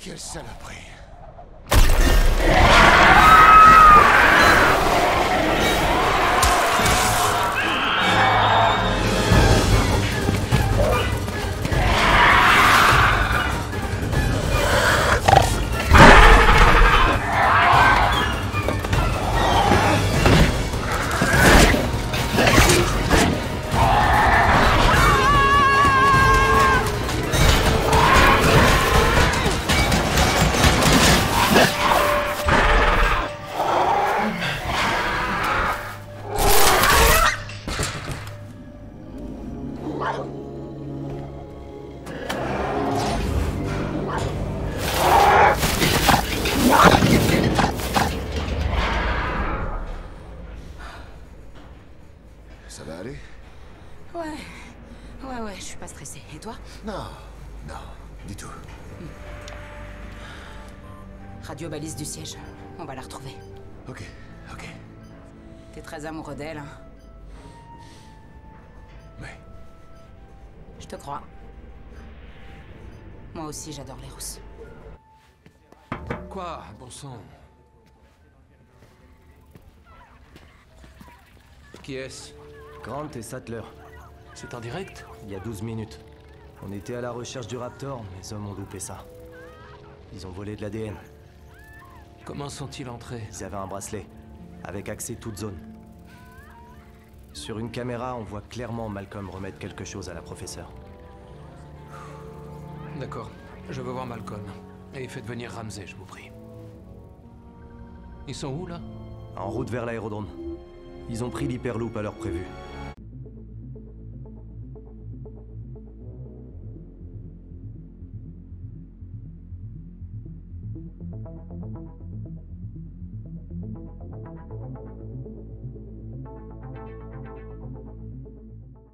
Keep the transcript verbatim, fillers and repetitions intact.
Quelle saloperie. Ça va aller? Ouais. Ouais, ouais, je suis pas stressée. Et toi? Non, non, du tout. Radio balise du siège. On va la retrouver. Ok, ok. T'es très amoureux d'elle, hein? Oui. Je te crois. Moi aussi, j'adore les rousses. Quoi? Bon sang. Qui est-ce? Grant et Sattler. C'est en direct? Il y a douze minutes. On était à la recherche du Raptor, mes hommes ont loupé ça. Ils ont volé de l'A D N. Comment sont-ils entrés? Ils avaient un bracelet, avec accès toute zone. Sur une caméra, on voit clairement Malcolm remettre quelque chose à la professeure. D'accord. Je veux voir Malcolm. Et faites venir Ramsey, je vous prie. Ils sont où, là? En route vers l'aérodrome. Ils ont pris l'hyperloop à l'heure prévue.